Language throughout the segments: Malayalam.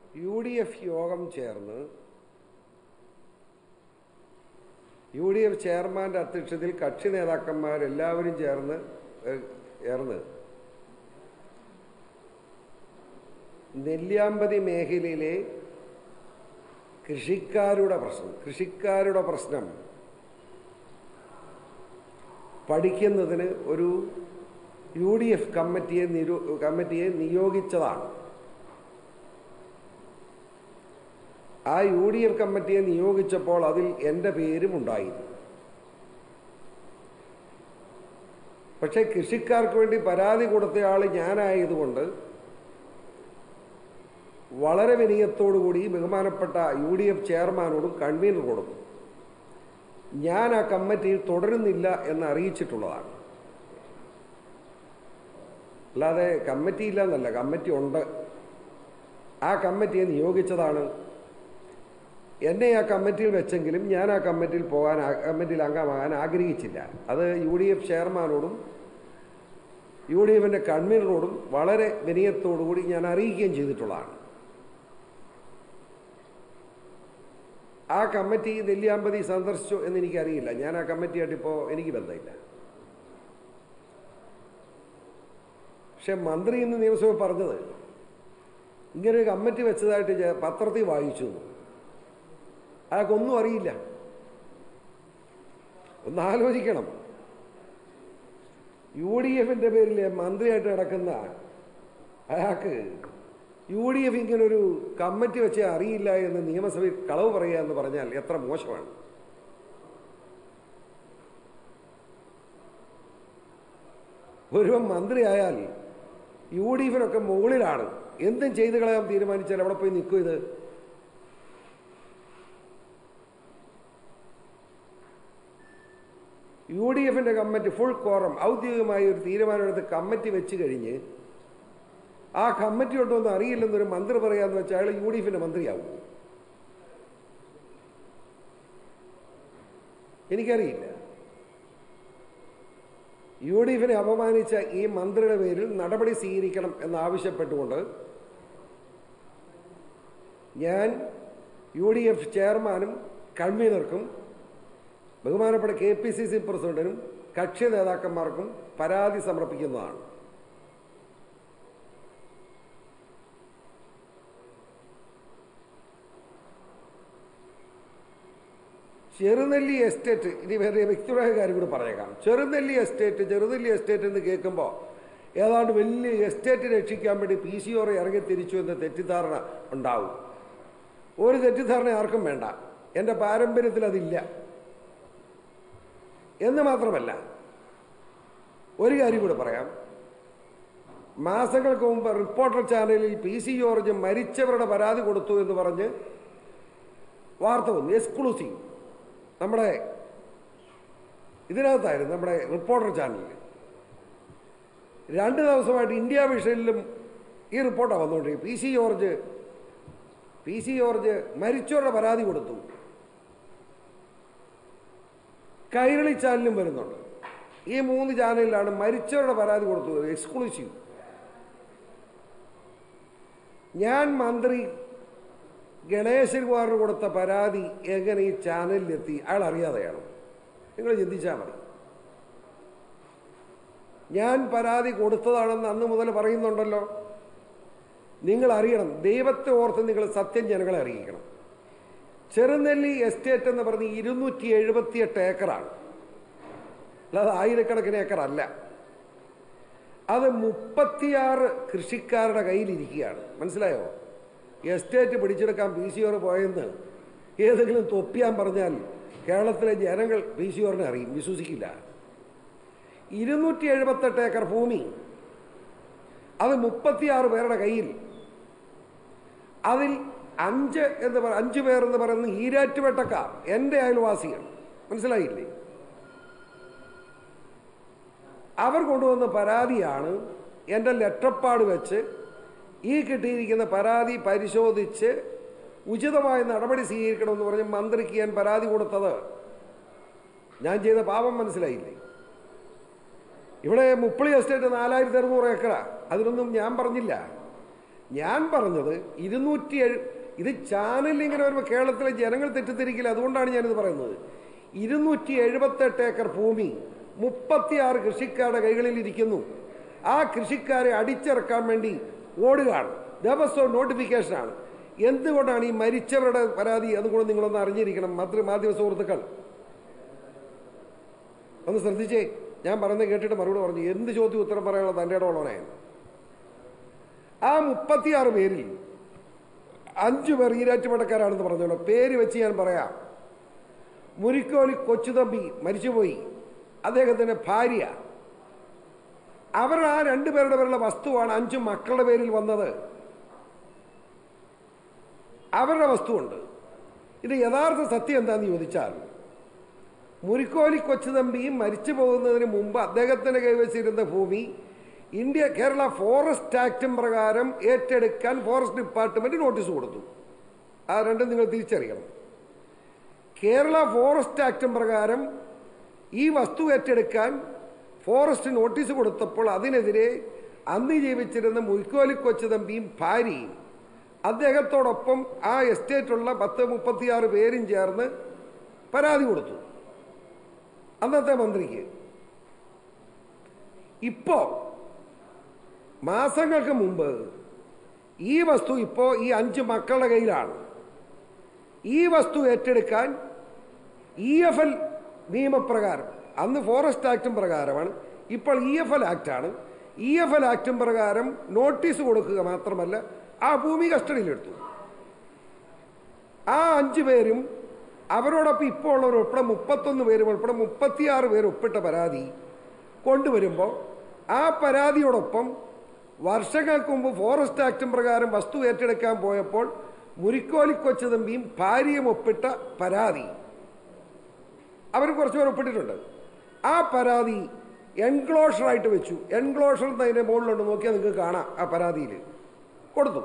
UDF യോഗം ചേർന്ന് UDF ചെയർമാൻ്റെ അധ്യക്ഷതയിൽ കക്ഷി നേതാക്കന്മാരെല്ലാവരും ചേർന്ന് നെല്ലിയാമ്പതി മേഖലയിലെ കൃഷിക്കാരുടെ പ്രശ്നം പഠിക്കുന്നതിന് ഒരു UDF കമ്മിറ്റിയെ നിയോഗിച്ചതാണ്. ആ UDF കമ്മിറ്റിയെ നിയോഗിച്ചപ്പോൾ അതിൽ എൻ്റെ പേരും ഉണ്ടായിരുന്നു. പക്ഷേ കൃഷിക്കാർക്ക് വേണ്ടി പരാതി കൊടുത്തയാൾ ഞാനായതുകൊണ്ട് വളരെ വിനയത്തോടുകൂടി ബഹുമാനപ്പെട്ട UDF ചെയർമാനോടും കൺവീനറോടും ഞാൻ ആ കമ്മിറ്റിയിൽ തുടരുന്നില്ല എന്ന് അറിയിച്ചിട്ടുള്ളതാണ്. അല്ലാതെ കമ്മിറ്റി ഇല്ല എന്നല്ല, കമ്മിറ്റി ഉണ്ട്. ആ കമ്മിറ്റിയെ നിയോഗിച്ചതാണ്. എന്നെ ആ കമ്മിറ്റിയിൽ വെച്ചെങ്കിലും ഞാൻ ആ കമ്മിറ്റിയിൽ അംഗമാകാൻ ആഗ്രഹിച്ചില്ല. അത് UDF ചെയർമാനോടും UDFിൻ്റെ കൺവീനറോടും വളരെ വിനയത്തോടുകൂടി ഞാൻ അറിയിക്കുകയും ചെയ്തിട്ടുള്ളതാണ്. ആ കമ്മിറ്റി നെല്ലിയാമ്പതി സന്ദർശിച്ചു എന്നെനിക്കറിയില്ല. ഞാൻ ആ കമ്മിറ്റിയായിട്ടിപ്പോൾ എനിക്ക് ബന്ധമില്ല. പക്ഷെ മന്ത്രി ഇന്ന് നിയമസഭ പറഞ്ഞത് ഇങ്ങനൊരു കമ്മിറ്റി വെച്ചതായിട്ട് പത്രത്തിൽ വായിച്ചു. അയാൾക്കൊന്നും അറിയില്ല. ഒന്ന് ആലോചിക്കണം. UDFിൻ്റെ പേരിൽ മന്ത്രിയായിട്ട് നടക്കുന്ന അയാൾക്ക് UDF ഇങ്ങനൊരു കമ്മിറ്റി വെച്ച് അറിയില്ല എന്ന് നിയമസഭയിൽ കളവ് പറയുക എന്ന് പറഞ്ഞാൽ എത്ര മോശമാണ്. ഒരു മന്ത്രിയായാൽ UDFിനൊക്കെ മുകളിലാണ്. എന്തും ചെയ്തു കളയാൻ തീരുമാനിച്ചാൽ അവിടെ പോയി നിൽക്കും. ഇത് UDFിൻ്റെ കമ്മിറ്റി ഫുൾ കോറം ഔദ്യോഗികമായി ഒരു തീരുമാനമെടുത്ത് കമ്മിറ്റി വെച്ച് കഴിഞ്ഞ് ആ കമ്മിറ്റി ഒട്ടൊന്നും അറിയില്ലെന്നൊരു മന്ത്രി പറയാന്ന് വെച്ചാൽ അയാൾ UDFിൻ്റെ മന്ത്രിയാവും. എനിക്കറിയില്ല. UDFിനെ അപമാനിച്ച ഈ മന്ത്രിയുടെ പേരിൽ നടപടി സ്വീകരിക്കണം എന്നാവശ്യപ്പെട്ടുകൊണ്ട് ഞാൻ UDF ചെയർമാനും കൺവീനർക്കും ബഹുമാനപ്പെട്ട KPCC പ്രസിഡന്റിനും കക്ഷി നേതാക്കന്മാർക്കും പരാതി സമർപ്പിക്കുന്നതാണ്. ചെറുനെല്ലി എസ്റ്റേറ്റ്, ഇനി വേറെ വ്യക്തിപരമായ കാര്യം കൂടി പറഞ്ഞേക്കാം. ചെറുനെല്ലി എസ്റ്റേറ്റ് എന്ന് കേൾക്കുമ്പോൾ ഏതാണ്ട് വലിയ എസ്റ്റേറ്റ് രക്ഷിക്കാൻ വേണ്ടി PCOR ഇറങ്ങി തിരിച്ചു എന്ന തെറ്റിദ്ധാരണ ഉണ്ടാവും. ഒരു തെറ്റിദ്ധാരണ ആർക്കും വേണ്ട. എൻ്റെ പാരമ്പര്യത്തിൽ അതില്ല എന്ന് മാത്രമല്ല, ഒരു കാര്യം കൂടെ പറയാം. മാസങ്ങൾക്ക് മുമ്പ് റിപ്പോർട്ടർ ചാനലിൽ PC ജോർജ് മരിച്ചവരുടെ പരാതി കൊടുത്തു എന്ന് പറഞ്ഞ് വാർത്ത വന്നു. എക്സ്ക്ലൂസീവ് നമ്മുടെ ഇതിനകത്തായിരുന്നു, നമ്മുടെ റിപ്പോർട്ടർ ചാനലിൽ. 2 ദിവസമായിട്ട് ഇന്ത്യ വിഷനിലും ഈ റിപ്പോർട്ടാണ് വന്നുകൊണ്ടിരിക്കുന്നത്. PC ജോർജ് മരിച്ചവരുടെ പരാതി കൊടുത്തു. കൈരളി ചാനലും വരുന്നുണ്ട്. ഈ 3 ചാനലിലാണ് മരിച്ചവരുടെ പരാതി കൊടുത്തത്, എക്സ്ക്ലൂസീവ്. ഞാൻ മന്ത്രി ഗണേശൻ കുമാറിന് കൊടുത്ത പരാതി എങ്ങനെ ഈ ചാനലിലെത്തി അയാൾ അറിയാതെയാണ്. നിങ്ങൾ ചിന്തിച്ചാൽ മതി. ഞാൻ പരാതി കൊടുത്തതാണെന്ന് അന്ന് മുതൽ പറയുന്നുണ്ടല്ലോ. നിങ്ങൾ അറിയണം, ദൈവത്തെ ഓർത്ത് നിങ്ങൾ സത്യം ജനങ്ങളെ അറിയിക്കണം. ചെറുനെല്ലി എസ്റ്റേറ്റ് എന്ന് പറഞ്ഞ് 278 ഏക്കറാണ്, അല്ലാതെ ആയിരക്കണക്കിന് ഏക്കറല്ല. അത് 36 കൃഷിക്കാരുടെ കയ്യിലിരിക്കുകയാണ്. മനസ്സിലായോ? എസ്റ്റേറ്റ് പിടിച്ചെടുക്കാൻ PCOR പോയെന്ന് ഏതെങ്കിലും തൊപ്പിയാൻ പറഞ്ഞാൽ കേരളത്തിലെ ജനങ്ങൾ PCORനെ അറിയും, വിശ്വസിക്കില്ല. 278 ഏക്കർ ഭൂമി, അത് 36 പേരുടെ കയ്യിൽ. അതിൽ 5 പേർ എന്ന് പറയുന്നത് ഈരാറ്റുപേട്ടക്കാർ, എൻ്റെ അയൽവാസികൾ. മനസ്സിലായില്ലേ? അവർ കൊണ്ടുവന്ന പരാതിയാണ് എൻ്റെ ലെറ്റർപാഡ് വെച്ച് ഈ കിട്ടിയിരിക്കുന്ന പരാതി പരിശോധിച്ച് ഉചിതമായ നടപടി സ്വീകരിക്കണമെന്ന് പറഞ്ഞ് മന്ത്രിക്ക് ഞാൻ പരാതി കൊടുത്തത്. ഞാൻ ചെയ്ത പാപം മനസ്സിലായില്ലേ? ഇവിടെ മുപ്പളി എസ്റ്റേറ്റ് 4600 ഏക്കറാ. അതിനൊന്നും ഞാൻ പറഞ്ഞില്ല. ഞാൻ പറഞ്ഞത് 207 ഇത് ചാനലിൽ ഇങ്ങനെ വരുമ്പോൾ കേരളത്തിലെ ജനങ്ങൾ തെറ്റിദ്ധരിക്കില്ല. അതുകൊണ്ടാണ് ഞാനിത് പറയുന്നത്. 278 ഏക്കർ ഭൂമി 36 കൃഷിക്കാരുടെ കൈകളിൽ ഇരിക്കുന്നു. ആ കൃഷിക്കാരെ അടിച്ചിറക്കാൻ വേണ്ടി ഓടുകയാണ്. ദിവസവും നോട്ടിഫിക്കേഷനാണ്. എന്തുകൊണ്ടാണ് ഈ മരിച്ചവരുടെ പരാതി? അതുകൊണ്ട് നിങ്ങളൊന്ന് അറിഞ്ഞിരിക്കണം. മാധ്യമ സുഹൃത്തുക്കൾ ഒന്ന് ശ്രദ്ധിച്ചേ. ഞാൻ പറയുന്നത് കേട്ടിട്ട് മറുപടി പറഞ്ഞു. എന്ത് ചോദ്യം ഉത്തരം പറയാനുള്ള തൻ്റെ ഇടമുള്ളവനെ. ആ 36 പേരിൽ 5 പേർ ഈരാറ്റുപേട്ടക്കാരാണെന്ന് പറഞ്ഞല്ലോ. പേര് വെച്ച് ഞാൻ പറയാം. മുരിക്കോലി കൊച്ചുതമ്പി മരിച്ചുപോയി, അദ്ദേഹത്തിന്റെ ഭാര്യ. അവരുടെ ആ 2 പേരുടെ പേരുള്ള വസ്തുവാണ് 5 മക്കളുടെ പേരിൽ വന്നത്. അവരുടെ വസ്തുവുണ്ട്. ഇത് യഥാർത്ഥ സത്യം എന്താണെന്ന് ചോദിച്ചാൽ, മുരിക്കോലി കൊച്ചുതമ്പിയും മരിച്ചു പോകുന്നതിന് മുമ്പ് അദ്ദേഹത്തിന്റെ കൈവച്ചിരുന്ന ഭൂമി കേരള ഫോറസ്റ്റ് ആക്ടും പ്രകാരം ഏറ്റെടുക്കാൻ ഫോറസ്റ്റ് ഡിപ്പാർട്ട്മെന്റ് നോട്ടീസ് കൊടുത്തു. ആ രണ്ടും നിങ്ങൾ തിരിച്ചറിയണം. കേരള ഫോറസ്റ്റ് ആക്ടും പ്രകാരം ഈ വസ്തു ഏറ്റെടുക്കാൻ ഫോറസ്റ്റ് നോട്ടീസ് കൊടുത്തപ്പോൾ അതിനെതിരെ അന്ന് ജീവിച്ചിരുന്ന മുരിക്കോലി കൊച്ചുതമ്പിയും ഭാര്യയും അദ്ദേഹത്തോടൊപ്പം ആ എസ്റ്റേറ്റുള്ള 36 പേരും ചേർന്ന് പരാതി കൊടുത്തു അന്നത്തെ മന്ത്രിക്ക്. ഇപ്പോ മാസങ്ങൾക്ക് മുമ്പ് ഈ വസ്തു ഈ 5 മക്കളുടെ കയ്യിലാണ്. ഈ വസ്തു ഏറ്റെടുക്കാൻ EFL നിയമപ്രകാരം, അന്ന് ഫോറസ്റ്റ് ആക്ടും പ്രകാരമാണ്, ഇപ്പോൾ EFL ആക്ടാണ്. EFL ആക്ടും പ്രകാരം നോട്ടീസ് കൊടുക്കുക മാത്രമല്ല ആ ഭൂമി കസ്റ്റഡിയിലെടുത്തു. ആ 5 പേരും അവരോടൊപ്പം ഇപ്പോൾ ഉള്ളവർ ഉൾപ്പെടെ 31 പേരും ഉൾപ്പെടെ 36 പേര് ഒപ്പിട്ട പരാതി കൊണ്ടുവരുമ്പോൾ ആ പരാതിയോടൊപ്പം വർഷങ്ങൾക്ക് മുമ്പ് ഫോറസ്റ്റ് ആക്ടും പ്രകാരം വസ്തു ഏറ്റെടുക്കാൻ പോയപ്പോൾ മുരിക്കോലി കൊച്ചുതമ്പിയും ഭാര്യയും ഒപ്പിട്ട പരാതി അവർ കുറച്ചുപേർ ഒപ്പിട്ടിട്ടുണ്ട്. ആ പരാതി എൻക്ലോഷറായിട്ട് വെച്ചു. എൻക്ലോഷർ എന്നതിൻ്റെ മുകളിലുണ്ട്, നോക്കിയാൽ നിങ്ങൾക്ക് കാണാം. ആ പരാതിയിൽ കൊടുത്തു.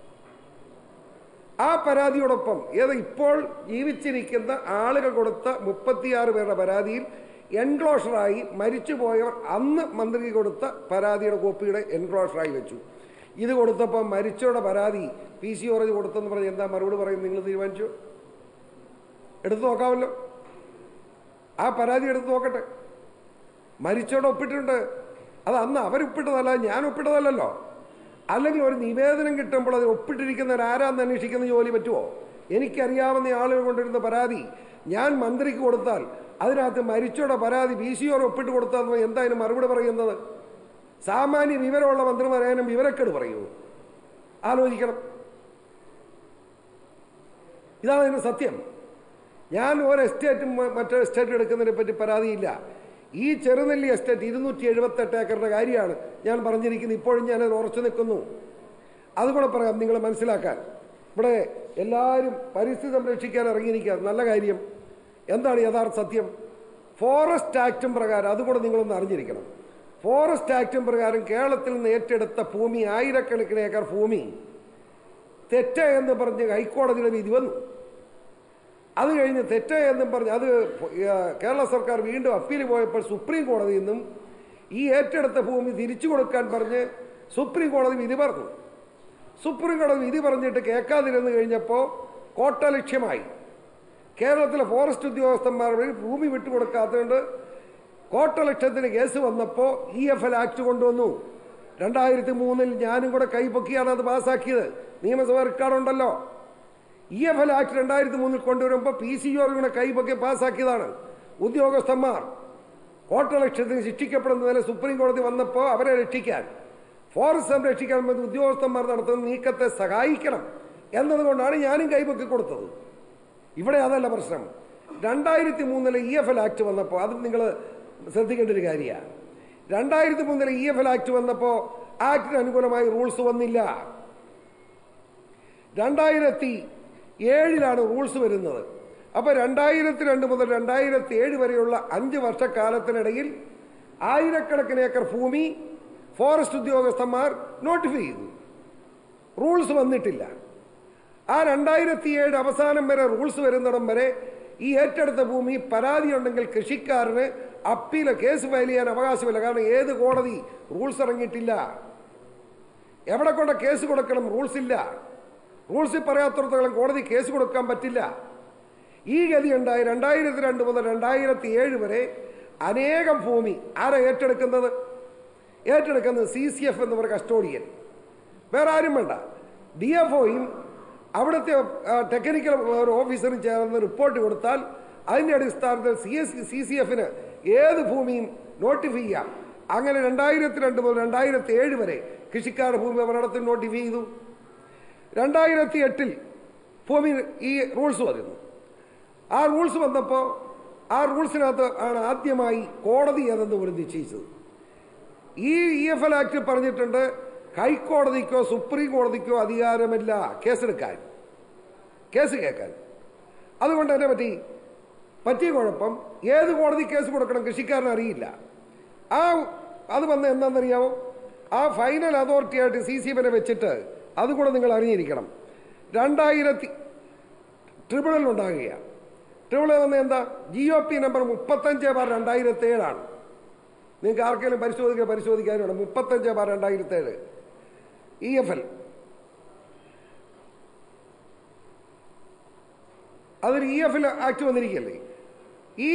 ആ പരാതിയോടൊപ്പം ഇപ്പോൾ ജീവിച്ചിരിക്കുന്ന ആളുകൾ കൊടുത്ത 36 പേരുടെ പരാതിയിൽ എൻക്ലോഷറായി മരിച്ചുപോയവർ അന്ന് മന്ത്രി കൊടുത്ത പരാതിയുടെ കോപ്പിയുടെ എൻക്ലോഷറായി വെച്ചു. ഇത് കൊടുത്തപ്പോൾ മരിച്ചവരുടെ പരാതി PC ഓറഞ്ച് കൊടുത്തെന്ന് പറഞ്ഞ് എന്താ മറുപടി പറയും? നിങ്ങൾ തീരുമാനിച്ചു? എടുത്തു നോക്കാമല്ലോ. ആ പരാതി എടുത്ത് നോക്കട്ടെ. മരിച്ചവരുടെ ഒപ്പിട്ടിട്ടുണ്ട്. അത് അന്ന് അവരൊപ്പിട്ടതല്ല, ഞാൻ ഒപ്പിട്ടതല്ലോ. അല്ലെങ്കിൽ ഒരു നിവേദനം കിട്ടുമ്പോൾ അത് ഒപ്പിട്ടിരിക്കുന്നവരാരാന്ന് അന്വേഷിക്കുന്ന ജോലി പറ്റുമോ? എനിക്കറിയാവുന്ന ആളുകൾ കൊണ്ടിരുന്ന പരാതി ഞാൻ മന്ത്രിക്ക് കൊടുത്താൽ അതിനകത്ത് മരിച്ചവരുടെ പരാതി PC ഒപ്പിട്ട് കൊടുത്താൽ എന്താ അതിന് മറുപടി പറയുന്നത്? സാമാന്യ വിവരമുള്ള മന്ത്രി പറയാനും വിവരക്കേട് പറയുമോ? ആലോചിക്കണം. ഇതാണ് അതിന് സത്യം. ഞാൻ ഒരു എസ്റ്റേറ്റും മറ്റൊരു എസ്റ്റേറ്റ് എടുക്കുന്നതിനെ പറ്റി പരാതിയില്ല. ഈ ചെറുനെല്ലി എസ്റ്റേറ്റ് 278 ഏക്കറിന്റെ കാര്യമാണ് ഞാൻ പറഞ്ഞിരിക്കുന്നത്. ഇപ്പോഴും ഞാനത് ഉറച്ചു നിൽക്കുന്നു. അതുകൂടെ പറയാം നിങ്ങൾ മനസ്സിലാക്കാൻ. ഇവിടെ എല്ലാവരും പരിസ്ഥിതി സംരക്ഷിക്കാൻ ഇറങ്ങിയിരിക്കുക, നല്ല കാര്യം. എന്താണ് യഥാർത്ഥ സത്യം? ഫോറസ്റ്റ് ആക്ടും പ്രകാരം, അതുകൂടെ നിങ്ങളൊന്ന് അറിഞ്ഞിരിക്കണം. ഫോറസ്റ്റ് ആക്ടും പ്രകാരം കേരളത്തിൽ നിന്ന് ഏറ്റെടുത്ത ഭൂമി, ആയിരക്കണക്കിന് ഏക്കർ ഭൂമി തെറ്റ എന്ന് പറഞ്ഞ് ഹൈക്കോടതിയുടെ വിധി വന്നു. അത് കഴിഞ്ഞ് തെറ്റ എന്നും പറഞ്ഞ് അത് കേരള സർക്കാർ വീണ്ടും അപ്പീൽ പോയപ്പോൾ സുപ്രീം കോടതിയിൽ നിന്നും ഈ ഏറ്റെടുത്ത ഭൂമി തിരിച്ചു കൊടുക്കാൻ പറഞ്ഞ് സുപ്രീം കോടതി വിധി പറഞ്ഞു. സുപ്രീം കോടതി വിധി പറഞ്ഞിട്ട് കേൾക്കാതിരുന്നു കഴിഞ്ഞപ്പോൾ കോട്ടലക്ഷ്യമായി. കേരളത്തിലെ ഫോറസ്റ്റ് ഉദ്യോഗസ്ഥന്മാർ ഭൂമി വിട്ടുകൊടുക്കാത്തതുകൊണ്ട് കോട്ടലക്ഷ്യത്തിന് കേസ് വന്നപ്പോൾ EFL ആക്ട് കൊണ്ടുവന്നു. 2003 ഞാനും കൂടെ കൈപൊക്കിയാണ് അത് പാസ്സാക്കിയത്. നിയമസഭ റെക്കോർഡുണ്ടല്ലോ. EFL ആക്ട് 2003 കൊണ്ടുവരുമ്പോൾ PC കൂടെ കൈപൊക്കി പാസ്സാക്കിയതാണ്. ഉദ്യോഗസ്ഥന്മാർ കോട്ടലക്ഷ്യത്തിന് ശിക്ഷിക്കപ്പെടുന്നതിന് സുപ്രീം കോടതി വന്നപ്പോൾ അവരെ രക്ഷിക്കാൻ, ഫോറസ്റ്റ് സംരക്ഷിക്കാൻ ഉദ്യോഗസ്ഥന്മാർ നടത്തുന്ന നീക്കത്തെ സഹായിക്കണം എന്നതുകൊണ്ടാണ് ഞാനും കൈപൊക്കി കൊടുത്തത്. ഇവിടെ അതല്ല പ്രശ്നം. 2003 EFL ആക്ട് വന്നപ്പോൾ അത് നിങ്ങൾ ശ്രദ്ധിക്കേണ്ട ഒരു കാര്യമാണ്. 2003 EFL ആക്ട് വന്നപ്പോൾ ആക്ടിന് അനുകൂലമായി റൂൾസ് വന്നില്ല. 2007 റൂൾസ് വരുന്നത്. അപ്പോൾ 2002 മുതൽ 2007 വരെയുള്ള 5 വർഷക്കാലത്തിനിടയിൽ ആയിരക്കണക്കിന് ഏക്കർ ഭൂമി ഫോറസ്റ്റ് ഉദ്യോഗസ്ഥന്മാർ നോട്ടിഫൈ ചെയ്തു. റൂൾസ് വന്നിട്ടില്ല. ആ 2007 അവസാനം വരെ റൂൾസ് വരുന്നിടം വരെ ഈ ഏറ്റെടുത്ത ഭൂമി പരാതി ഉണ്ടെങ്കിൽ കൃഷിക്കാരന് കേസ് ഫയൽ ചെയ്യാൻ അവകാശമില്ല. കാരണം ഏത് കോടതി റൂൾസ് ഇറങ്ങിയിട്ടില്ല. എവിടെ കൊണ്ട് കേസ് കൊടുക്കണം? റൂൾസ് ഇല്ല. റൂൾസിൽ പറയാത്തടത്തോളം കോടതി കേസ് കൊടുക്കാൻ പറ്റില്ല. ഈ ഗതി ഉണ്ടായി 2002 മുതൽ 2007 വരെ അനേകം ഭൂമി ആരാ ഏറ്റെടുക്കുന്നത്? CCF എന്ന് പറയുന്ന കസ്റ്റോഡിയൻ, വേറെ ആരും വേണ്ട. DFOയും അവിടുത്തെ ടെക്നിക്കൽ ഓഫീസറും ചേർന്ന് റിപ്പോർട്ട് കൊടുത്താൽ അതിൻ്റെ അടിസ്ഥാനത്തിൽ CCFന് ഏത് ഭൂമിയും നോട്ടിഫൈ ചെയ്യാം. അങ്ങനെ 2002 മുതൽ 2007 വരെ കൃഷിക്കാരുടെ ഭൂമി അപകടത്തിൽ നോട്ടിഫൈ ചെയ്തു. 2008 ഭൂമി ഈ റൂൾസ് വരുന്നു. ആ റൂൾസ് വന്നപ്പോൾ ആ റൂൾസിനകത്ത് ആണ് ആദ്യമായി കോടതി ഏതെന്ന് പോലും നിശ്ചയിച്ചത്. ഈ EFL ആക്ട് പറഞ്ഞിട്ടുണ്ട് ഹൈക്കോടതിക്കോ സുപ്രീം കോടതിക്കോ അധികാരമില്ല കേസെടുക്കാൻ, കേസ് കേൾക്കാൻ. അതുകൊണ്ട് തന്നെ പറ്റിയ കുഴപ്പം ഏത് കോടതി കേസ് കൊടുക്കണം കൃഷിക്കാരന് അറിയില്ല. അത് വന്ന് എന്താണെന്നറിയാമോ? ആ ഫൈനൽ അതോറിറ്റിയായിട്ട് CCFനെ വെച്ചിട്ട് അതുകൂടെ നിങ്ങൾ അറിഞ്ഞിരിക്കണം. 2000 ട്രിബ്യൂണൽ ഉണ്ടാകുകയാണ്. ട്രിബ്യൂണൽ വന്ന് എന്താ? GOP നമ്പർ 35/2007 നിങ്ങൾക്ക് ആർക്കെങ്കിലും പരിശോധിക്കാനുണ്ട്. 35/2007 EFL. അതൊരു EFL ആക്ട് വന്നിരിക്കുകയല്ലേ. ഈ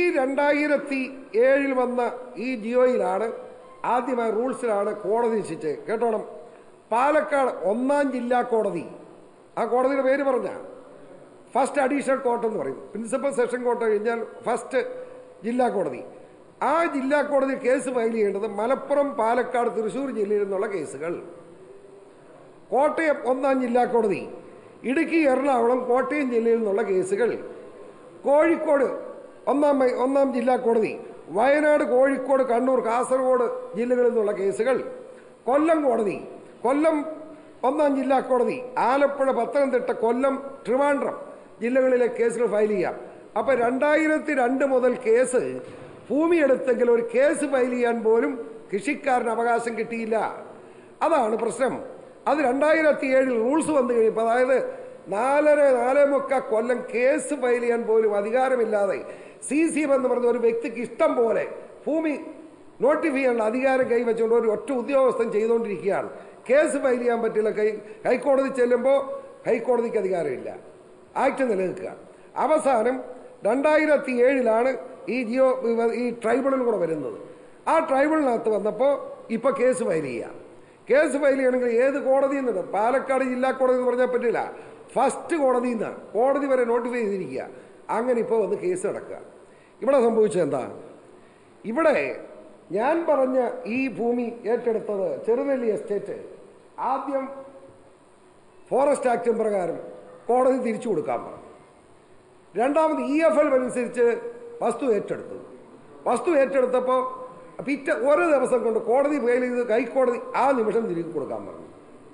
2007 വന്ന ഈ ജിയോയിലാണ് ആദ്യമായി റൂൾസിലാണ് കോടതി നിശ്ചയിച്ചത്. കേട്ടോണം, പാലക്കാട് 1ാം ജില്ലാ കോടതി, ആ കോടതിയുടെ പേര് പറഞ്ഞ ഫസ്റ്റ് അഡീഷണൽ കോർട്ട് എന്ന് പറയും. പ്രിൻസിപ്പൽ സെഷൻ കോർട്ട് കഴിഞ്ഞാൽ ഫസ്റ്റ് ജില്ലാ കോടതി. ആ ജില്ലാ കോടതി കേസ് ഫയൽ ചെയ്യേണ്ടത് മലപ്പുറം, പാലക്കാട്, തൃശ്ശൂർ ജില്ലയിൽ നിന്നുള്ള കേസുകൾ. കോട്ടയം 1ാം ജില്ലാ കോടതി, ഇടുക്കി, എറണാകുളം, കോട്ടയം ജില്ലയിൽ നിന്നുള്ള കേസുകൾ. കോഴിക്കോട് 1ാം ജില്ലാ കോടതി, വയനാട്, കോഴിക്കോട്, കണ്ണൂർ, കാസർഗോഡ് ജില്ലകളിൽ നിന്നുള്ള കേസുകൾ. കൊല്ലം കോടതി, കൊല്ലം 1ാം ജില്ലാ കോടതി, ആലപ്പുഴ, പത്തനംതിട്ട, കൊല്ലം, ട്രിവാൻഡ്രം ജില്ലകളിലെ കേസുകൾ ഫയൽ ചെയ്യാം. അപ്പം 2002 മുതൽ കേസ് ഭൂമി എടുത്തെങ്കിൽ ഒരു കേസ് ഫയൽ ചെയ്യാൻ പോലും കൃഷിക്കാരന് അവകാശം കിട്ടിയില്ല. അതാണ് പ്രശ്നം. അത് 2007 റൂൾസ് വന്നു കഴിയുമ്പോൾ, അതായത് 4.5 കൊല്ലം കേസ് ഫയൽ ചെയ്യാൻ പോലും അധികാരമില്ലാതെ CCF എന്ന് പറഞ്ഞ ഒരു വ്യക്തിക്ക് ഇഷ്ടം പോലെ ഭൂമി നോട്ടിഫൈ ചെയ്യാനുള്ള അധികാരം കൈവച്ചുകൊണ്ട് ഒരു ഒറ്റ ഉദ്യോഗസ്ഥൻ ചെയ്തുകൊണ്ടിരിക്കുകയാണ്. കേസ് ഫയൽ ചെയ്യാൻ പറ്റില്ല. ഹൈക്കോടതി ചെല്ലുമ്പോൾ ഹൈക്കോടതിക്ക് അധികാരമില്ല, ആക്ട് നിലനിൽക്കുക. അവസാനം 2007 ഈ ട്രൈബ്യൂണൽ കൂടെ വരുന്നത്. ആ ട്രൈബ്യൂണലിനകത്ത് വന്നപ്പോൾ ഇപ്പോൾ കേസ് ഫയൽ ചെയ്യാം. കേസ് ഫയൽ ചെയ്യണമെങ്കിൽ ഏത് കോടതിയിൽ നിന്ന്? പാലക്കാട് ജില്ലാ കോടതി എന്ന് പറഞ്ഞാൽ പറ്റില്ല, ഫസ്റ്റ് കോടതിയിൽ നിന്നാണ്. കോടതി വരെ നോട്ടിഫൈ ചെയ്തിരിക്കുക. അങ്ങനെ ഇപ്പോൾ വന്ന് കേസ് നടക്കുക. ഇവിടെ സംഭവിച്ചത് എന്താ? ഇവിടെ ഞാൻ പറഞ്ഞ ഈ ഭൂമി ഏറ്റെടുത്തത് ചെറുനെല്ലി എസ്റ്റേറ്റ് ആദ്യം ഫോറസ്റ്റ് ആക്ട് പ്രകാരം കോടതി തിരിച്ചു കൊടുക്കാൻ പറഞ്ഞു. രണ്ടാമത് EFL അനുസരിച്ച് വസ്തു ഏറ്റെടുത്തു. വസ്തു ഏറ്റെടുത്തപ്പോൾ ഒരു ദിവസം കൊണ്ട് കോടതി ഫയൽ ചെയ്ത് ഹൈക്കോടതി ആ നിമിഷം തിരികെ കൊടുക്കാൻ പറഞ്ഞു.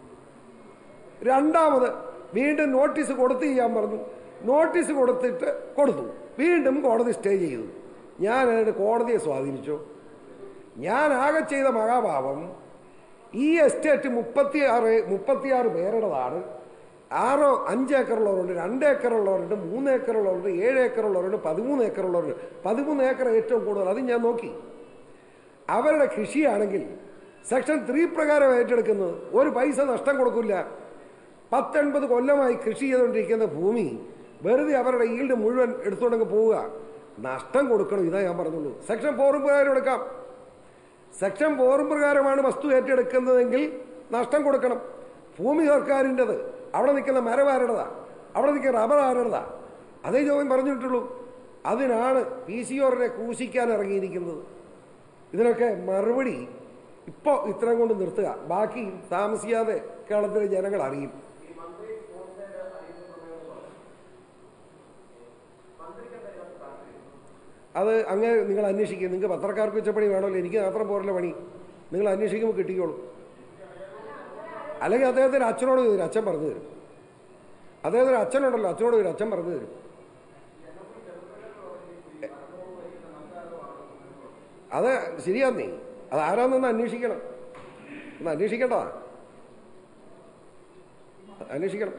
രണ്ടാമത് വീണ്ടും നോട്ടീസ് കൊടുത്തു ചെയ്യാൻ പറഞ്ഞു. നോട്ടീസ് കൊടുത്തു. വീണ്ടും കോടതി സ്റ്റേ ചെയ്തു. ഞാൻ അതിന് കോടതിയെ സ്വാധീനിച്ചു. ഞാൻ ആകെ ചെയ്ത മഹാഭാവം, ഈ എസ്റ്റേറ്റ് 36 പേരുടേതാണ്. 5 ഏക്കറുള്ളവരുണ്ട്, 2 ഏക്കറുള്ളവരുണ്ട്, 3 ഏക്കറുള്ളവരുണ്ട്, 7 ഏക്കറുള്ളവരുണ്ട്, 13 ഏക്കറുള്ളവരുണ്ട്. 13 ഏക്കർ ഏറ്റവും കൂടുതൽ. അത് ഞാൻ നോക്കി. അവരുടെ കൃഷിയാണെങ്കിൽ സെക്ഷൻ 3 പ്രകാരം ഏറ്റെടുക്കുന്നത്. ഒരു പൈസ നഷ്ടം കൊടുക്കില്ല. 10-80 കൊല്ലമായി കൃഷി ചെയ്തുകൊണ്ടിരിക്കുന്ന ഭൂമി വെറുതെ അവരുടെ ഈൽഡ് മുഴുവൻ എടുത്തുകൊണ്ടങ്ങ് പോവുക. നഷ്ടം കൊടുക്കണം. ഇതാ ഞാൻ പറഞ്ഞുള്ളൂ. സെക്ഷൻ 4 പ്രകാരം എടുക്കാം. സെക്ഷൻ 4 പ്രകാരമാണ് വസ്തു ഏറ്റെടുക്കുന്നതെങ്കിൽ നഷ്ടം കൊടുക്കണം. ഭൂമി സർക്കാരിൻ്റെത്. അവിടെ നിൽക്കുന്ന മരം ആരുടേതാ? അവിടെ നിൽക്കുന്ന റബ്ബർ ആരുടേതാ? അതേ ചോദ്യം പറഞ്ഞിട്ടുള്ളൂ. അതിനാണ് PCOറിനെ ക്രൂശിക്കാൻ ഇറങ്ങിയിരിക്കുന്നത്. ഇതിനൊക്കെ മറുപടി ഇപ്പോൾ ഇത്രയും കൊണ്ട് നിർത്തുക. ബാക്കി താമസിയാതെ കേരളത്തിലെ ജനങ്ങൾ അറിയും. അത് അങ്ങനെ നിങ്ങൾ അന്വേഷിക്കുക. നിങ്ങൾക്ക് പത്രക്കാർക്ക് വെച്ച പണി വേണമല്ലോ, എനിക്ക് മാത്രം പോരല്ല പണി. നിങ്ങൾ അന്വേഷിക്കുമ്പോൾ കിട്ടിക്കോളൂ. അല്ലെങ്കിൽ അദ്ദേഹത്തിൻ്റെ അച്ഛനോട് ചോദിക്കും, അച്ഛൻ പറഞ്ഞു തരും. അദ്ദേഹത്തിന് അച്ഛനുണ്ടല്ലോ, അച്ഛനോട് ചോദിക്കും, അച്ഛൻ പറഞ്ഞു തരും. അത് ശരിയാന്നേ. അത് ആരാന്നൊന്ന് അന്വേഷിക്കണം. ഒന്ന് അന്വേഷിക്കേണ്ടതാ, അന്വേഷിക്കണം.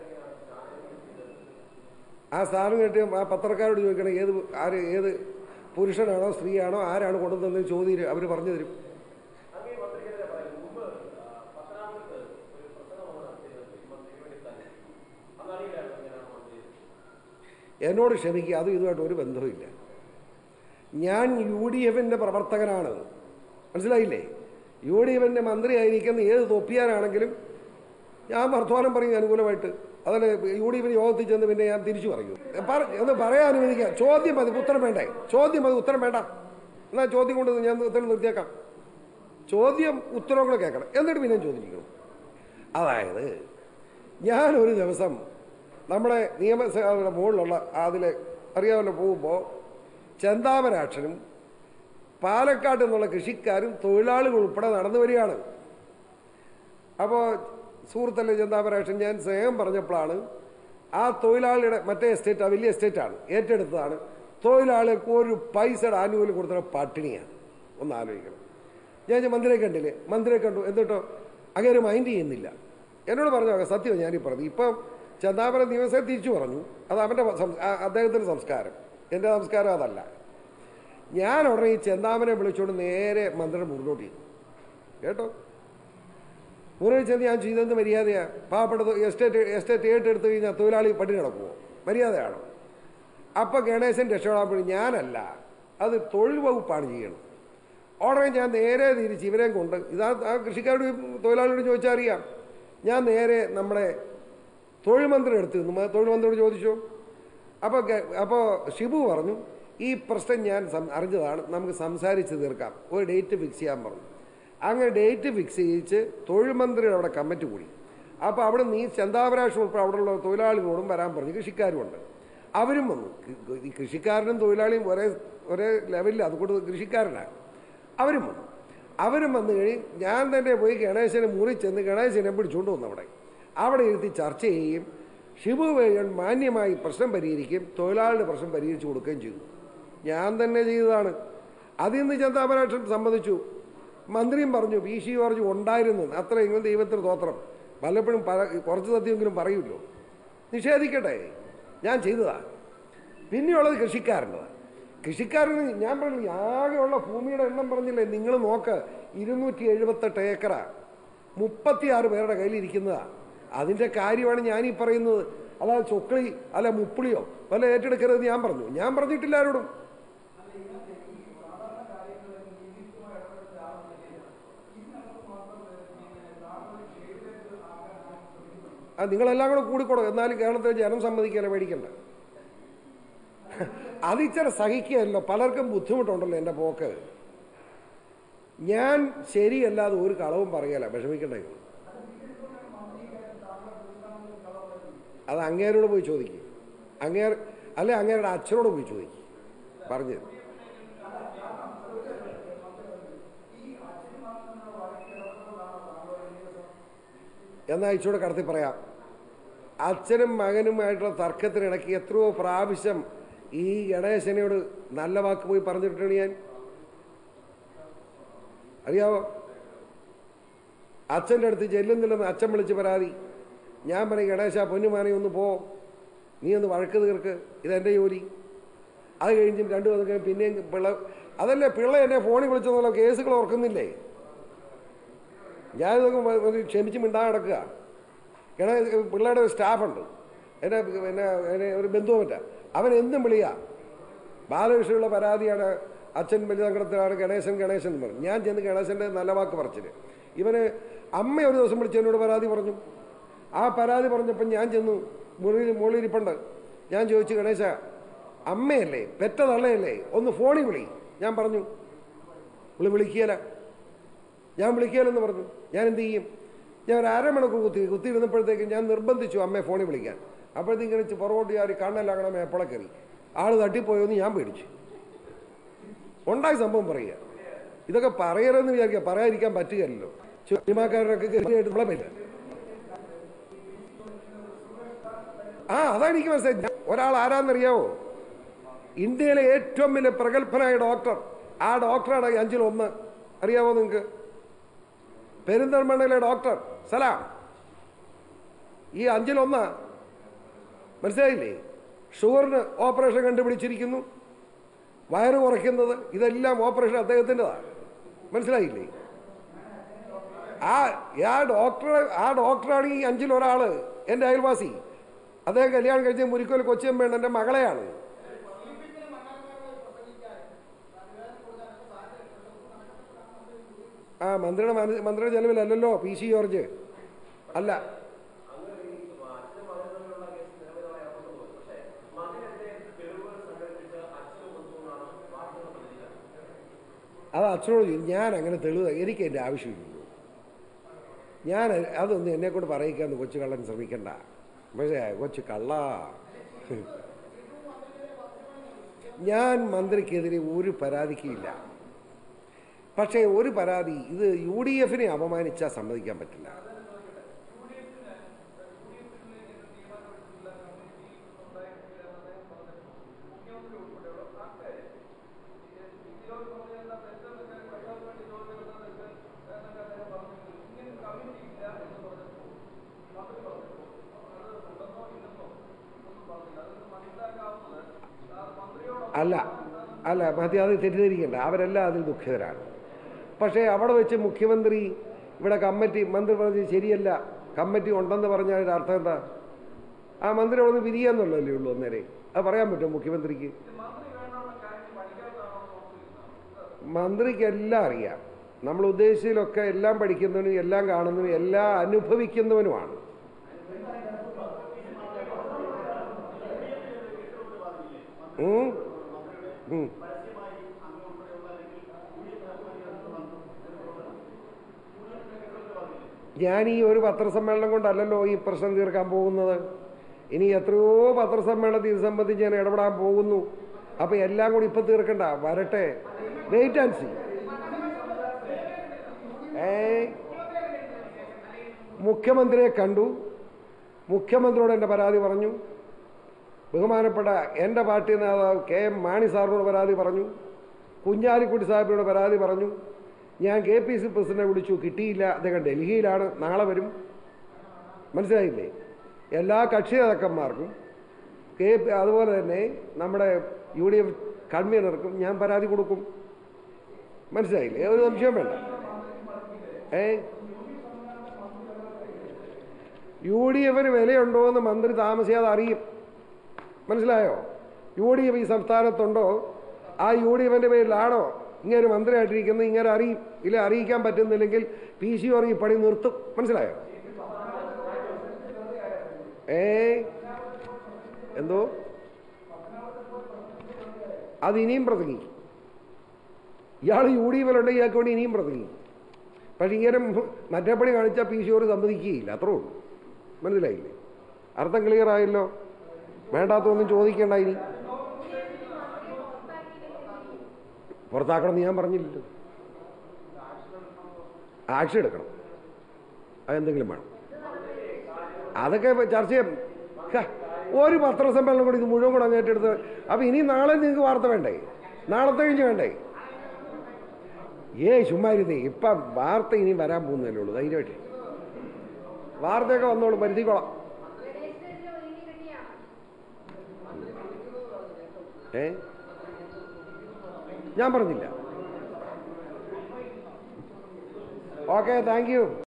ആ സ്ഥാനം കിട്ടിയ ആ പത്രക്കാരോട് ചോദിക്കണം ഏത് പുരുഷനാണോ സ്ത്രീയാണോ ആരാണ് കൊണ്ടുവന്നതെന്ന് ചോദ്യം അവർ പറഞ്ഞു തരും. എന്നോട് ക്ഷമിക്കുക, അതും ഇതുമായിട്ട് ഒരു ബന്ധവുമില്ല. ഞാൻ UDF പ്രവർത്തകനാണ്, മനസ്സിലായില്ലേ? UDF മന്ത്രിയായിരിക്കുന്ന ഏത് തൊപ്പിയാനാണെങ്കിലും ഞാൻ വർത്തമാനം പറയും അനുകൂലമായിട്ട്. അതല്ല UDF യോഗത്തിൽ ചെന്ന് പിന്നെ ഞാൻ തിരിച്ചു പറയൂ. ഒന്ന് പറയാൻ അനുവദിക്കാം. ചോദ്യം മതി, ഉത്തരം വേണ്ടേ? ചോദ്യം മതി, ഉത്തരം വേണ്ട. എന്നാൽ ചോദ്യം കൊണ്ട് ഞാൻ ഉത്തരം നിർത്തിയേക്കാം. ചോദ്യം ഉത്തരവും കൂടെ കേൾക്കണം, എന്നിട്ട് പിന്നെ ചോദിക്കണം. അതായത് ഞാനൊരു ദിവസം നമ്മുടെ നിയമസഭയുടെ മുകളിലുള്ള അതിൽ അറിയാമല്ലോ പോകുമ്പോൾ ചെന്താമരാക്ഷനും പാലക്കാട് നിന്നുള്ള കൃഷിക്കാരും തൊഴിലാളികൾ ഉൾപ്പെടെ നടന്നു വരികയാണ്. അപ്പോൾ സുഹൃത്തല്ലേ ചെന്താമരാക്ഷൻ, ഞാൻ സ്നേഹം പറഞ്ഞപ്പോഴാണ് ആ തൊഴിലാളിയുടെ മറ്റേ എസ്റ്റേറ്റ്, വലിയ എസ്റ്റേറ്റാണ്, ഏറ്റെടുത്തതാണ്. തൊഴിലാളികൾക്ക് ഒരു പൈസയുടെ ആനുകൂല്യം കൊടുത്ത പട്ടിണിയാണ്. ഒന്ന് ആലോചിക്കണം. ഞാൻ മന്ത്രിയെ കണ്ടില്ലേ, മന്ത്രിയെ കണ്ടു, എന്നിട്ടോ അങ്ങനെ മൈൻഡ് ചെയ്യുന്നില്ല. എന്നോട് പറഞ്ഞു സത്യം ഞാനീ പറഞ്ഞു. ഇപ്പം ചെന്താമര നിയമസഭ തിരിച്ചു പറഞ്ഞു, അത് അവൻ്റെ അദ്ദേഹത്തിൻ്റെ സംസ്കാരം, എൻ്റെ സംസ്കാരം അതല്ല. ഞാൻ ഉടനെ ഈ ചെന്താമനെ വിളിച്ചുകൊണ്ട് നേരെ മന്ത്രിയുടെ മുറിലോട്ട് ചെയ്തു. കേട്ടോ, മുറിയിൽ ചെന്ന് ഞാൻ ചെയ്തതെന്ന് മര്യാദയാണ്. പാവപ്പെട്ട എസ്റ്റേറ്റ് ഏറ്റെടുത്ത് കഴിഞ്ഞാൽ തൊഴിലാളി പട്ടിണി നടക്കുമോ? മര്യാദയാണോ? അപ്പം ഗണേശൻ രക്ഷപ്പെടാൻ ഞാനല്ല, അത് തൊഴിൽ വകുപ്പാണ് ചെയ്യണം. ഉടനെ ഞാൻ നേരെ തിരിച്ച് ഇവരെയും കൊണ്ട് ആ കൃഷിക്കാരോട് തൊഴിലാളിയോട് ചോദിച്ചാൽ അറിയാം. ഞാൻ നേരെ നമ്മുടെ തൊഴിൽ മന്ത്രി എടുത്ത് നിന്ന് തൊഴിൽ മന്ത്രിയോട് ചോദിച്ചു. അപ്പോൾ ഷിബു പറഞ്ഞു, ഈ പ്രശ്നം ഞാൻ അറിഞ്ഞതാണ്, നമുക്ക് സംസാരിച്ച് തീർക്കാം, ഒരു ഡേറ്റ് ഫിക്സ് ചെയ്യാൻ പറഞ്ഞു. അങ്ങനെ ഡേറ്റ് ഫിക്സ് ചെയ്യിച്ച് തൊഴിൽ മന്ത്രിയുടെ അവിടെ കമ്മിറ്റി കൂടി. അപ്പോൾ അവിടെ നീ ചെന്താമരാക്ഷൻ ഉൾപ്പെടെ അവിടെയുള്ള തൊഴിലാളികളോടും വരാൻ പറഞ്ഞു. കൃഷിക്കാരുമുണ്ട്, അവരും വന്നു. ഈ കൃഷിക്കാരനും തൊഴിലാളിയും ഒരേ ലെവലിൽ, അതുകൊണ്ട് കൃഷിക്കാരനാണ്. അവരും വന്നു കഴിഞ്ഞ് ഞാൻ തന്നെ പോയി ഗണേശനെ മുറി ചെന്ന് ഗണേശനെ പിടിച്ചുകൊണ്ട് വന്നു. അവിടെ ഇരുത്തി ചർച്ച ചെയ്യുകയും ഷിബു വേഗൻ മാന്യമായി പ്രശ്നം പരിഹരിക്കുകയും തൊഴിലാളിയുടെ പ്രശ്നം പരിഹരിച്ചു കൊടുക്കുകയും ചെയ്തു. ഞാൻ തന്നെ ചെയ്തതാണ്. അതിൽ നിന്ന് ചെന്താമരാക്ഷൻ സമ്മതിച്ചു. മന്ത്രിയും പറഞ്ഞു, PC പറഞ്ഞു ഉണ്ടായിരുന്നു. അത്രയെങ്കിലും ദൈവത്തിന് തോത്രം, പലപ്പോഴും കുറച്ച് സത്യമെങ്കിലും പറയുമല്ലോ. നിഷേധിക്കട്ടെ, ഞാൻ ചെയ്തതാണ്. പിന്നെയുള്ളത് കൃഷിക്കാരൻ്റെതാണ്. കൃഷിക്കാരന് ഞാൻ പറഞ്ഞു, ആകെയുള്ള ഭൂമിയുടെ എണ്ണം പറഞ്ഞില്ലേ നിങ്ങൾ നോക്ക്, 278 ഏക്കറാണ്, 36 പേരുടെ കയ്യിലിരിക്കുന്നതാണ്. അതിൻ്റെ കാര്യമാണ് ഞാനീ പറയുന്നത്. അല്ലാതെ ചൊക്കളി അല്ല മുപ്പിളിയോ വല്ല ഏറ്റെടുക്കരുത് ഞാൻ പറഞ്ഞിട്ടില്ല ആരോടും. നിങ്ങളെല്ലാം കൂടെ കൂടിക്കോടോ, എന്നാലും കേരളത്തിലെ ജനം സമ്മതിക്കാനോ പേടിക്കണ്ട. അതിച്ചിരി സഹിക്കുകയല്ലോ, പലർക്കും ബുദ്ധിമുട്ടുണ്ടല്ലോ എൻ്റെ പോക്ക്. ഞാൻ ശരിയല്ലാതെ ഒരു കളവും പറയല, വിഷമിക്കണ്ടേ. അത് അങ്ങേരോട് പോയി ചോദിക്കും. അങ്ങേരുടെ അച്ഛനോട് പോയി ചോദിക്കും, പറഞ്ഞു. എന്നാൽ ഇച്ചൂടെ കടത്തി പറയാം. അച്ഛനും മകനുമായിട്ടുള്ള തർക്കത്തിനിടയ്ക്ക് എത്രയോ പ്രാവശ്യം ഈ ഗണേശനോട് നല്ല വാക്ക് പോയി പറഞ്ഞിട്ടാണ് ഞാൻ, അറിയാവോ? അച്ഛൻ്റെ അടുത്ത് ചെല്ലുന്നില്ലെന്ന് അച്ഛൻ വിളിച്ച് പരാതി. ഞാൻ പറയും, ഗണേശ പൊന്നുമാനെ ഒന്ന് പോ, നീ ഒന്ന് വഴക്ക് തീർക്ക്, ഇതെൻ്റെ ജോലി. അത് കഴിഞ്ഞും 2 ദിവസം കഴിഞ്ഞ് പിന്നെയും അതല്ലേ പിള്ള എന്നെ ഫോണിൽ വിളിച്ചെന്നുള്ള കേസുകൾ ഓർക്കുന്നില്ലേ? ഞാനിതൊക്കെ ക്ഷമിച്ച് മിണ്ടാതെ കിടക്കുക. പിള്ളയുടെ ഒരു സ്റ്റാഫുണ്ട്, എന്നെ ഒരു ബന്ധുവുമില്ല, അവൻ എന്തും വിളിയാ. ബാലകൃഷ്ണനുള്ള പരാതിയാണ്, അച്ഛൻ വലിയ സങ്കടത്തിലാണ്, ഗണേശൻ എന്ന് പറഞ്ഞു. ഞാൻ ചെന്ന് ഗണേശൻ്റെ നല്ല വാക്ക് പറച്ചില്. ഇവന് അമ്മ ഒരു ദിവസം വിളിച്ച് എന്നോട് പരാതി പറഞ്ഞു. ആ പരാതി പറഞ്ഞപ്പോൾ ഞാൻ ചെന്നു, മുകളിലിരിപ്പുണ്ട്. ഞാൻ ചോദിച്ചു, ഗണേശ അമ്മയല്ലേ, പെറ്റ തള്ളയല്ലേ, ഒന്ന് ഫോണിൽ വിളി. ഞാൻ പറഞ്ഞു, ഞാൻ വിളിക്കുകയില്ലെന്ന് പറഞ്ഞു. ഞാൻ എന്ത് ചെയ്യും? ഞാൻ ഒരു അരമണിക്കൂർ കുത്തിയിരുന്നപ്പോഴത്തേക്കും ഞാൻ നിർബന്ധിച്ചു അമ്മയെ ഫോണിൽ വിളിക്കാൻ. അപ്പോഴത്തേക്കും ഇങ്ങനെ പുറകോട്ട് ചാരി കണ്ണല്ലാകണമേ എപ്പോഴെ കയറി ആള് തട്ടിപ്പോയെന്ന് ഞാൻ പേടിച്ചു. ഉണ്ടായ സംഭവം പറയുക. ഇതൊക്കെ പറയരുതെന്ന് വിചാരിക്കുക, പറയാതിരിക്കാൻ പറ്റുകയല്ലോ. സിനിമാക്കാരനൊക്കെ കയറിയായിട്ട് നമ്മളെ പറ്റില്ല. അതാണ് എനിക്ക് മനസ്സിലായി. ഒരാൾ ആരാന്നറിയാവോ? ഇന്ത്യയിലെ ഏറ്റവും വലിയ പ്രഗത്ഭനായ ഡോക്ടർ. ആ ഡോക്ടറാണ് 5-ൽ 1. അറിയാവോ നിങ്ങൾക്ക്? പെരിന്തൽമണ്ണയിലെ ഡോക്ടർ സലാം. ഈ 5-ൽ 1 മനസ്സിലായില്ലേ? ഷുഗറിന് ഓപ്പറേഷൻ കണ്ടുപിടിച്ചിരിക്കുന്നു. വയറ് കുറയ്ക്കുന്നത്, ഇതെല്ലാം ഓപ്പറേഷൻ അദ്ദേഹത്തിൻ്റെതാണ്. മനസ്സിലായില്ലേ? ആ ഡോക്ടറാണ് ഈ 5-ൽ-1 എൻ്റെ അയൽവാസി. അദ്ദേഹം കല്യാണം കഴിച്ച മുരിക്കോൽ കൊച്ചിയമ്മയാണ്, എൻ്റെ മകളെയാണ്. മന്ത്രിയുടെ ചെലവിലല്ലോ PC ജോർജ് അല്ല. അത് അച്ഛനോട് ഞാൻ അങ്ങനെ തെളിവ് എനിക്ക് എൻ്റെ ആവശ്യമില്ലല്ലോ. ഞാൻ അതൊന്നും എന്നെക്കൊണ്ട് പറയിക്കാന്ന് കൊച്ചു കള്ളൻ ശ്രമിക്കണ്ട. പക്ഷേ കൊച്ചു കള്ള, ഞാൻ മന്ത്രിക്കെതിരെ ഒരു പരാതിക്കില്ല. പക്ഷേ ഒരു പരാതി, ഇത് UDF-നെ അപമാനിച്ചാൽ സമ്മതിക്കാൻ പറ്റില്ല. അല്ല മതി, അത് തെറ്റിദ്ധരിക്കേണ്ട. അവരെല്ലാം അതിൽ ദുഃഖിതരാണ്. പക്ഷേ അവിടെ വെച്ച് മുഖ്യമന്ത്രി ഇവിടെ മന്ത്രി പറഞ്ഞത് ശരിയല്ല, കമ്മിറ്റി ഉണ്ടെന്ന് പറഞ്ഞാൽ അർത്ഥം എന്താ? ആ മന്ത്രി അവിടെ നിന്ന് പിരിയാന്നുള്ളതല്ലേ ഉള്ളൂ. അന്നേരം അത് പറയാൻ പറ്റുമോ മുഖ്യമന്ത്രിക്ക്? മന്ത്രിക്ക് എല്ലാം അറിയാം. നമ്മൾ ഉദ്ദേശിച്ചതിലൊക്കെ എല്ലാം പഠിക്കുന്നവനും എല്ലാം കാണുന്നവനും എല്ലാം അനുഭവിക്കുന്നവനുമാണ്. ഞാൻ ഈ ഒരു പത്രസമ്മേളനം കൊണ്ടല്ലല്ലോ ഈ പ്രശ്നം തീർക്കാൻ പോകുന്നത്. ഇനി എത്രയോ പത്രസമ്മേളനത്തിൽ ഇത് സംബന്ധിച്ച് ഞാൻ ഇടപെടാൻ പോകുന്നു. അപ്പം എല്ലാം കൂടി ഇപ്പം തീർക്കണ്ട, വരട്ടെ, വെയിറ്റ് ആൻഡ് സീ. മുഖ്യമന്ത്രിയെ കണ്ടു, മുഖ്യമന്ത്രിയോട് എൻ്റെ പരാതി പറഞ്ഞു. ബഹുമാനപ്പെട്ട എൻ്റെ പാർട്ടി നേതാവ് KM മാണി സാറിനോട് പരാതി പറഞ്ഞു. കുഞ്ഞാലിക്കുട്ടി സാഹിബിനോട് പരാതി പറഞ്ഞു. ഞാൻ KPC പ്രസിഡന്റിനെ വിളിച്ചു, കിട്ടിയില്ല. അദ്ദേഹം ഡൽഹിയിലാണ്, നാളെ വരും. മനസ്സിലായില്ലേ? എല്ലാ കക്ഷി നേതാക്കന്മാർക്കും അതുപോലെ തന്നെ നമ്മുടെ UDF കൺവീനർക്കും ഞാൻ പരാതി കൊടുക്കും. മനസ്സിലായില്ലേ? ഒരു സംശയം വേണ്ട. UDF-ന് വിലയുണ്ടോ എന്ന് മന്ത്രി താമസിയാതെ അറിയും. മനസ്സിലായോ? UDF ഈ സംസ്ഥാനത്തുണ്ടോ? ആ UDF-ന്റെ പേരിലാണോ ഇങ്ങനെ മന്ത്രിയായിട്ടിരിക്കുന്നത്? ഇങ്ങനെ അറിയും. ഇല്ല, അറിയിക്കാൻ പറ്റുന്നില്ലെങ്കിൽ PC ഈ പണി നിർത്തും. മനസ്സിലായോ? എന്തോ അത് ഇനിയും പ്രസംഗിക്കും. ഇയാൾ UDF-ലുണ്ടെങ്കിൽ ഇയാൾക്ക് വേണ്ടി ഇനിയും പ്രസംഗിക്കും. പക്ഷെ ഇങ്ങനെ മറ്റേ പണി കാണിച്ചാൽ PC സമ്മതിക്കുകയില്ല. അത്രേ ഉള്ളൂ. മനസ്സിലായില്ലേ? അർത്ഥം ക്ലിയർ ആയല്ലോ? വേണ്ടാത്തൊന്നും ചോദിക്കേണ്ട. ഇനി പുറത്താക്കണം ഞാൻ പറഞ്ഞില്ലല്ലോ. ആക്ഷൻ എടുക്കണം, അതെന്തെങ്കിലും വേണം. അതൊക്കെ ചർച്ച ചെയ്യാം. ഒരു പത്രസമ്മേളനം കൂടി ഇത് മുഴുവൻ കൂടെ അങ്ങേറ്റെടുത്ത്. അപ്പം ഇനി നാളെ നിങ്ങൾക്ക് വാർത്ത വേണ്ടേ? നാളത്തെ കഴിഞ്ഞ് വേണ്ടേ? ചുമ്മാ ഇരുന്നേ. ഇപ്പം വാർത്ത ഇനി വരാൻ പോകുന്നതല്ലേ ഉള്ളൂ. ധൈര്യമായിട്ട് വാർത്തയൊക്കെ വന്നോളൂ, വരുത്തിക്കോളാം. ഞാൻ പറഞ്ഞില്ല. Okay, thank U.